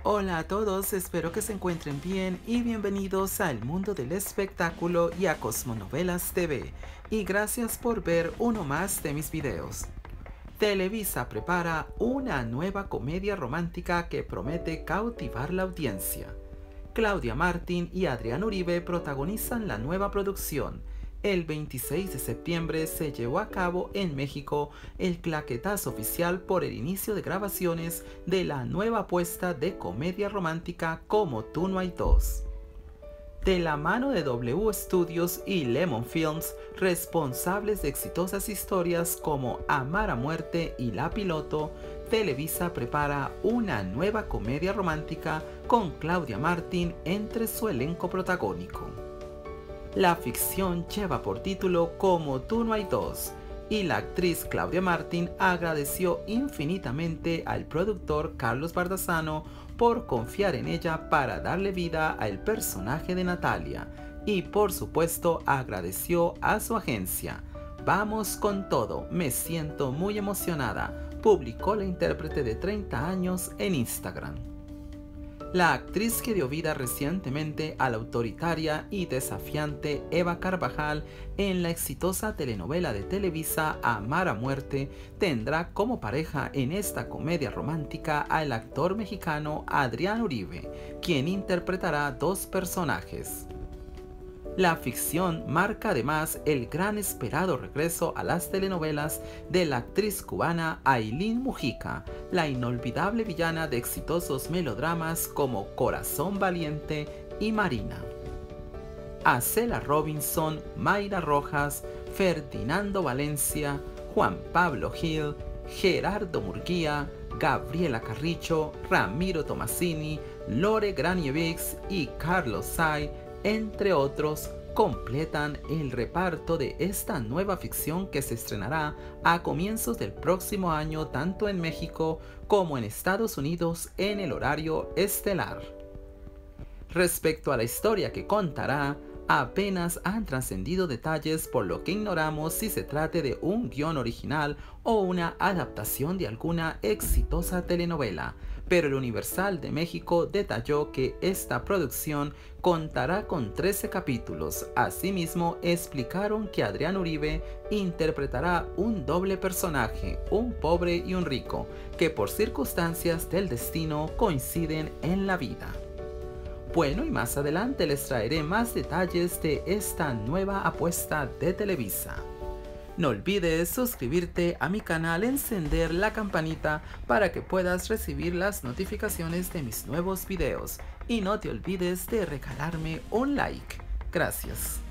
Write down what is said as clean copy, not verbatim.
Hola a todos, espero que se encuentren bien y bienvenidos al mundo del espectáculo y a Cosmonovelas TV. Y gracias por ver uno más de mis videos. Televisa prepara una nueva comedia romántica que promete cautivar la audiencia. Claudia Martín y Adrián Uribe protagonizan la nueva producción. El 26 de septiembre se llevó a cabo en México el claquetazo oficial por el inicio de grabaciones de la nueva apuesta de comedia romántica Como tú no hay dos. De la mano de W Studios y Lemon Films, responsables de exitosas historias como Amar a Muerte y La Piloto, Televisa prepara una nueva comedia romántica con Claudia Martín entre su elenco protagónico. La ficción lleva por título Como tú no hay dos, y la actriz Claudia Martín agradeció infinitamente al productor Carlos Bardazano por confiar en ella para darle vida al personaje de Natalia, y por supuesto agradeció a su agencia. Vamos con todo, me siento muy emocionada, publicó la intérprete de 30 años en Instagram. La actriz que dio vida recientemente a la autoritaria y desafiante Eva Carvajal en la exitosa telenovela de Televisa Amar a Muerte tendrá como pareja en esta comedia romántica al actor mexicano Adrián Uribe, quien interpretará dos personajes. La ficción marca además el gran esperado regreso a las telenovelas de la actriz cubana Ailín Mujica, la inolvidable villana de exitosos melodramas como Corazón Valiente y Marina. Acela Robinson, Mayra Rojas, Ferdinando Valencia, Juan Pablo Gil, Gerardo Murguía, Gabriela Carrillo, Ramiro Tomasini, Lore Granievics y Carlos Say, entre otros, completan el reparto de esta nueva ficción que se estrenará a comienzos del próximo año tanto en México como en Estados Unidos en el horario estelar. Respecto a la historia que contará, apenas han trascendido detalles, por lo que ignoramos si se trate de un guión original o una adaptación de alguna exitosa telenovela, pero el Universal de México detalló que esta producción contará con 13 capítulos. Asimismo, explicaron que Adrián Uribe interpretará un doble personaje, un pobre y un rico, que por circunstancias del destino coinciden en la vida. Bueno, y más adelante les traeré más detalles de esta nueva apuesta de Televisa. No olvides suscribirte a mi canal, encender la campanita para que puedas recibir las notificaciones de mis nuevos videos. Y no te olvides de regalarme un like. Gracias.